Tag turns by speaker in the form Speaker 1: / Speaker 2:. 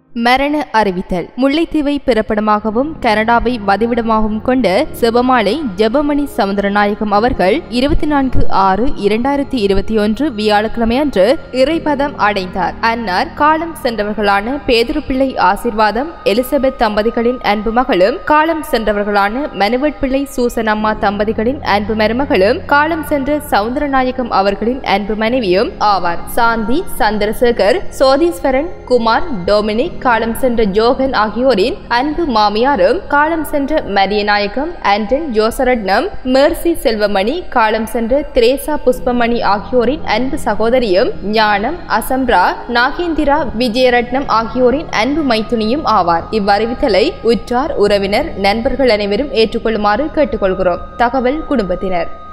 Speaker 1: மரண அறிவித்தல். முல்லைத்தீவை பிறப்பிடமாகவும் கனடாவை வதிவிடமாகவும் கொண்ட செபமாலை ஜெபமணி சவுந்தரநாயகம் அவர்கள் 24/6/2021 வியாழக்கிழமை அன்று இறைபதம் அடைந்தார். அன்னார் காலம் சென்றவர்களான பேதுருப்பிள்ளை ஆசீர்வாதம் எலிசபெத் தம்பதிகளின் அன்பு மகளும், காலம் சென்றவர்களான மனுவட் பிள்ளை சூசன் அம்மா தம்பதிகளின் அன்பு மருமகளும், காலம் சென்ற சவுந்தரநாயகம் அவர்களின் அன்பு மனைவியும் ஆவார். சாந்தி, சந்திரசேகர், சோதீஸ்வரன், குமார், டொமினிக், காலம் சென்ற ஜோகன் ஆகியோரின் அன்பு மாமியாரும், காலம் சென்ற மரியநாயகம், ஆண்டன், ஜோசரட்னம், மேர்சி செல்வமணி, காலம் சென்ற திரேசா புஷ்பமணி ஆகியோரின் அன்பு சகோதரியும், ஞானம், அசம்ரா, நாகேந்திரா, விஜயரட்னம் ஆகியோரின் அன்பு மைத்துனியும் ஆவார். இவ்வறிவித்தலை உற்றார், உறவினர், நண்பர்கள் அனைவரும் ஏற்றுக்கொள்ளுமாறு கேட்டுக்கொள்கிறோம். தகவல் குடும்பத்தினர்.